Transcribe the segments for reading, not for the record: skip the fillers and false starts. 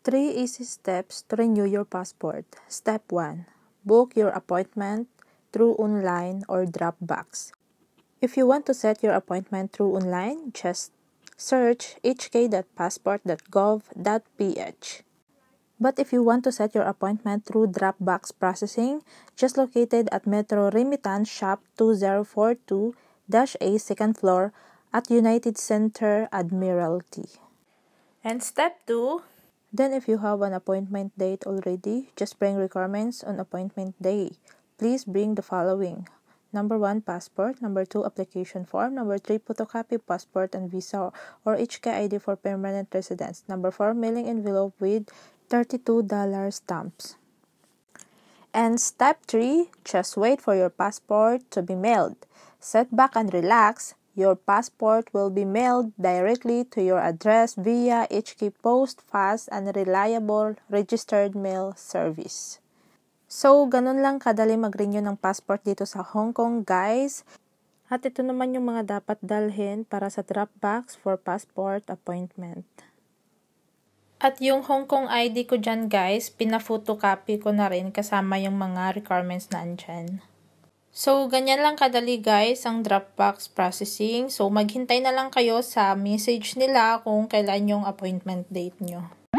3 easy steps to renew your passport. Step 1. Book your appointment through online or Dropbox. If you want to set your appointment through online, just search hk.passport.gov.ph. But if you want to set your appointment through Dropbox processing, just located at Metro Remittance Shop 2042-A, second floor at United Center, Admiralty. And step 2. Then if you have an appointment date already, just bring requirements on appointment day. Please bring the following. Number 1, passport. Number 2, application form. Number 3, photocopy passport and visa or HK ID for permanent residents. Number 4, mailing envelope with $32 stamps. And step 3, just wait for your passport to be mailed. Sit back and relax. Your passport will be mailed directly to your address via HK Post fast and reliable registered mail service. So, ganun lang kadali mag-renew ng passport dito sa Hong Kong, guys. At ito naman yung mga dapat dalhin para sa Dropbox for passport appointment. At yung Hong Kong ID ko dyan, guys, pina-photocopy ko na rin kasama yung mga requirements na andyan. So, ganyan lang kadali, guys, ang Dropbox processing. So, maghintay na lang kayo sa message nila kung kailan yung appointment date nyo.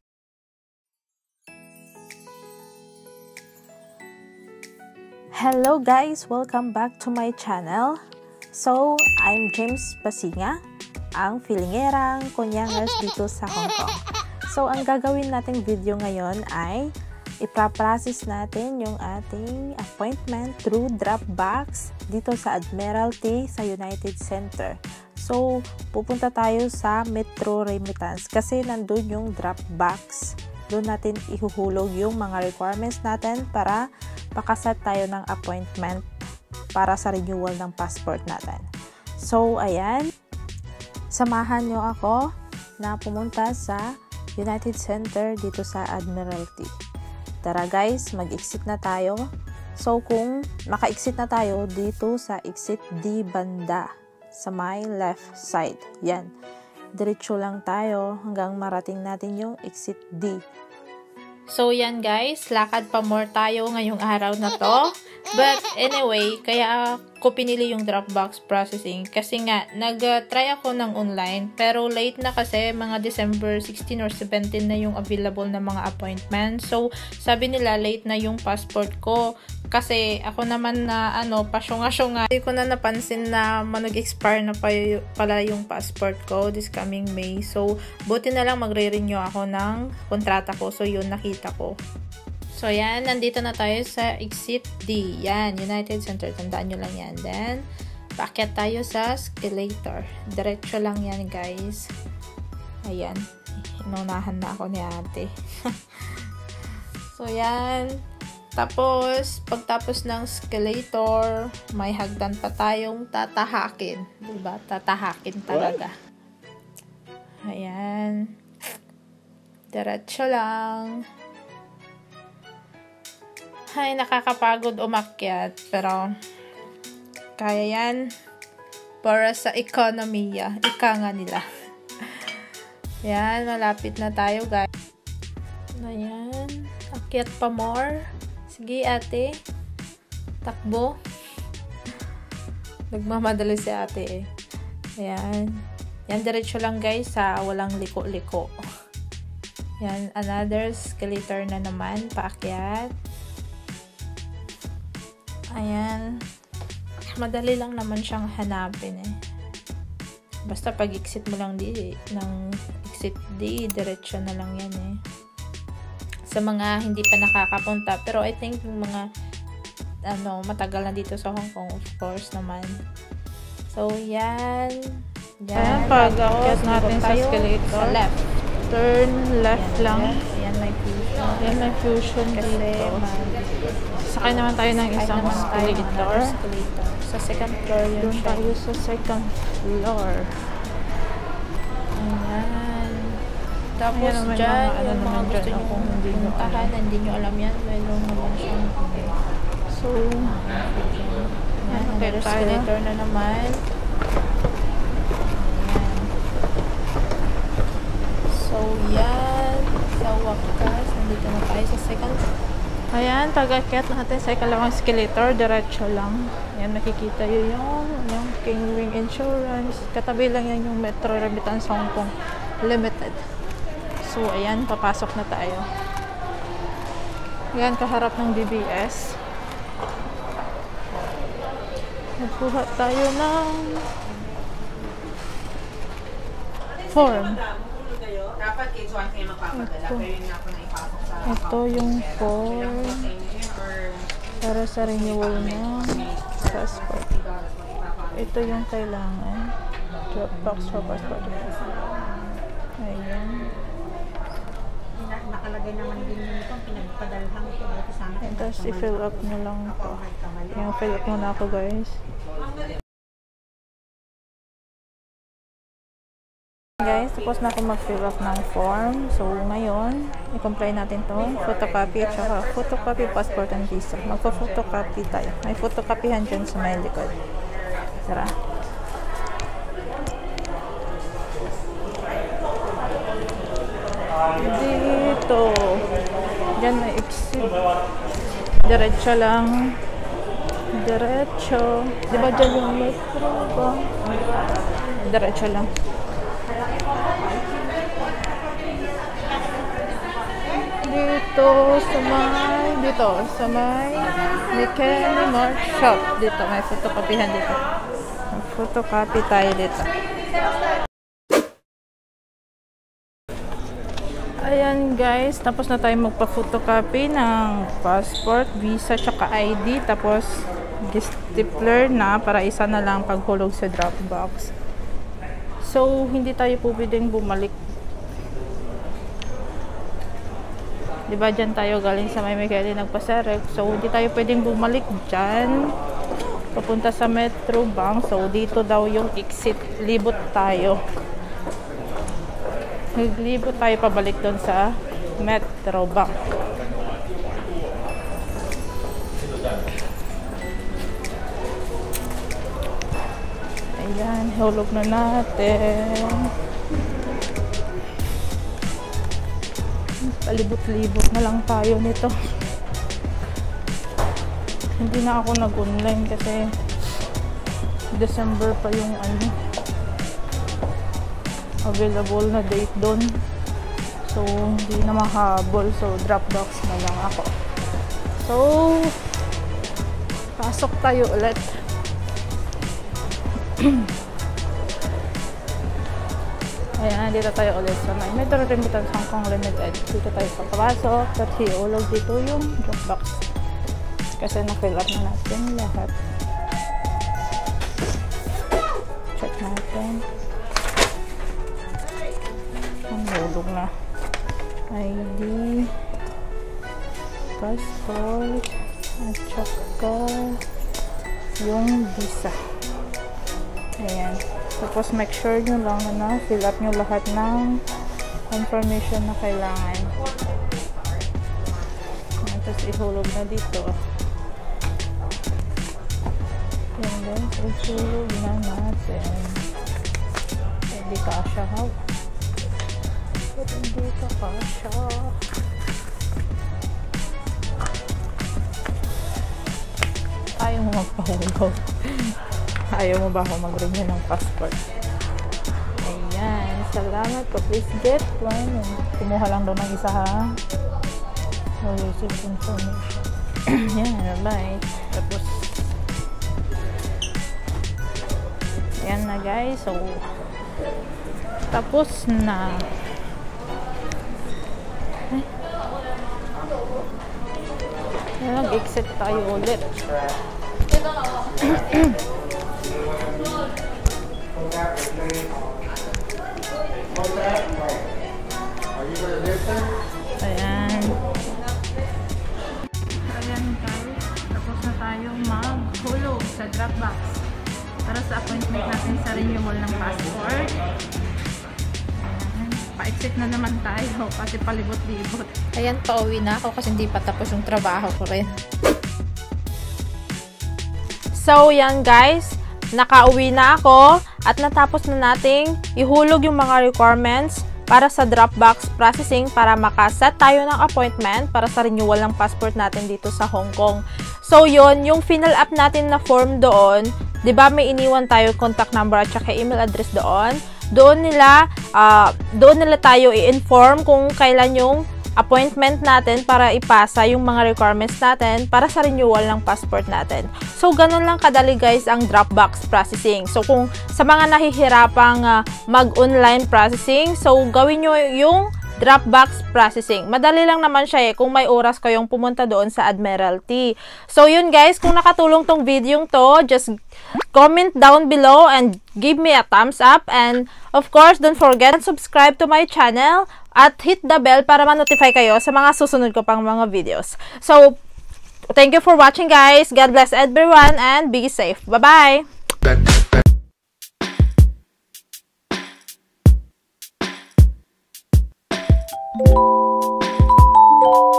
Hello guys! Welcome back to my channel. So, I'm James Basinga, ang feelingerang kunyangers dito sa Hong Kong. So, ang gagawin nating video ngayon ay ipaprocess natin yung ating appointment through Dropbox dito sa Admiralty sa United Center. So, pupunta tayo sa Metro Remittance kasi nandun yung Dropbox. Doon natin ihuhulog yung mga requirements natin para pakaset tayo ng appointment para sa renewal ng passport natin. So, ayan. Samahan nyo ako na pumunta sa United Center dito sa Admiralty. Tara guys, mag-exit na tayo. So, kung maka-exit na tayo dito sa exit D banda sa my left side. Yan. Diretso lang tayo hanggang marating natin yung exit D. So, yan guys. Lakad pa more tayo ngayong araw na to. But anyway, kaya ko pinili yung Dropbox processing kasi nga, nag-try ako ng online pero late na kasi mga December 16 or 17 na yung available na mga appointment. So, sabi nila late na yung passport ko kasi ako naman na pasyunga-syunga. Hindi ko na napansin na mag-expire na pala yung passport ko this coming May. So, buti na lang magre-renew ako ng kontrata ko. So, yun nakita ko. So, yan. Nandito na tayo sa exit D. Yan. United Center. Tandaan nyo lang yan. Then, paakyat tayo sa escalator. Diretso lang yan, guys. Ayan. Inunahan na ako ni ate. So, yan. Tapos, pagtapos ng escalator, may hagdan pa tayong tatahakin. Diba? Tatahakin talaga. Ayan. Diretso lang. Ay, nakakapagod umakyat. Pero, kaya yan. Para sa ekonomiya. Ika nga nila. Yan, malapit na tayo, guys. Ayan. Akyat pa more. Sige, ate. Takbo. Nagmamadali si ate eh. Ayan. Yan, diretso lang guys sa walang liko-liko. Yan, another escalator na naman. Paakyat. Ayan. Madali lang naman siyang hanapin eh. Basta pag exit mo lang ng exit D, diretso na lang yan eh. Sa mga hindi pa nakakapunta. Pero I think yung mga matagal na dito sa Hong Kong, of course naman. So, yan. Ayan, pag-akyat natin sa escalator. Sa left. Turn left Ayan, lang. left. Ayan, may fusion. Ayan, may fusion Kasi, dito. Sakay naman tayo ng isang escalator. Sa second floor yun. Doon tayo sa second floor. Ayan. Tapos Ayan naman dyan, mga, yung mga gusto nyo puntahan, hindi nyo alam yan. Mayroon naman siyang So, ayan, okay, another tayo. escalator na naman. Ayan. So, yan. Sa wakas, nandito na tayo sa second. Ayan, pag-akyat natin sa ikalawang escalator, diretso lang. Ayan, nakikita yun yung King Wing Insurance. Katabi lang yan yung Metro Remittance Hong Kong Limited. So, ayan, papasok na tayo. Ayan, kaharap ng DBS. Magkuha tayo ng form. Ito yung form para sa renewal ng passport. Ito yung kailangan. Dropbox for passport. Ayan. Nakalagay naman din nito, pinagpadalhan ko kasama. And tapos i-fill up nyo lang ito. Yung fill up muna ako, guys. Guys, tapos na ako mag-fill up ng form. So, ngayon, i-comply natin to. Photocopy at saka photocopy passport and visa. Magpo-photocopy tayo. May photocopyhan dyan sa may likod. Tara. Dito. Diyan may exit. Diretso lang. Diretso. Diba dyan yung metro ba? Diretso lang. Dito sa may McKinney Mart Shop. Dito, may photocopyhan dito. Photocopy tayo dito. Ayan guys, tapos na tayo magpa-photocopy ng passport, visa, tsaka ID. Tapos, stapler na para isa na lang paghulog sa Dropbox. So, hindi tayo po pwedeng bumalik. Diba dyan tayo galing sa may Miguel nagpasarek. So, hindi tayo pwedeng bumalik dyan. Papunta sa Metro Bank. So, dito daw yung exit. Libot tayo. Naglibot tayo pabalik doon sa Metro Bank. Ayan, hulog na natin. Palibot-libot na lang tayo nito. Hindi na ako nag-online kasi December pa yung available na date doon. So, hindi na mahabol. So, Dropbox na lang ako. So, pasok tayo ulit. Ayan, dito tayo ulit sa may Metro Remittance Hong Kong Limited. Dito tayo papasok. Kasi ulog dito yung Dropbox. Kasi na-fill up na natin lahat. Check natin. Ang ulog na. ID. Passport. At saka yung visa. Ayan. Tapos make sure nyo lang na fill up nyo lahat ng information na kailangan. Tapos ihulog na dito. Yan guys, ihulog na natin. Hindi kasha ha. Hindi ka kasha. Ayaw mo magpahulog. Ayaw mo ba ako mag-renew ng passport? Ayan. Salamat po. Please get one. Kumuha lang daw ng isa ha. No receipt information. Ayan. Bye. Tapos ayan na guys. So tapos na. Nag-exit tayo ulit. Ayan. Ayan guys, tapos na tayong maghulog sa Dropbox para sa appointment natin sa renewal ng passport. Ayan. Pa-exit na naman tayo kasi palibot-libot. Ayan, pauwi na ako kasi hindi pa tapos yung trabaho ko rin. So, yan guys. Nakauwi na ako at natapos na nating ihulog yung mga requirements para sa Dropbox processing para makaset tayo ng appointment para sa renewal ng passport natin dito sa Hong Kong. So yun, yung final up natin na form doon, 'di ba may iniwan tayo contact number at saka email address doon. Doon nila tayo i-inform kung kailan yung appointment natin para ipasa yung mga requirements natin para sa renewal ng passport natin. So, ganun lang kadali guys ang Dropbox processing. So, kung sa mga nahihirapang mag-online processing, so gawin nyo yung Dropbox processing. Madali lang naman siya kung may oras kayong pumunta doon sa Admiralty. So, yun guys, kung nakatulong tong video to, just comment down below and give me a thumbs up. And, of course, don't forget to subscribe to my channel at hit the bell para ma-notify kayo sa mga susunod ko pang mga videos. So, thank you for watching guys. God bless everyone and be safe. Bye-bye!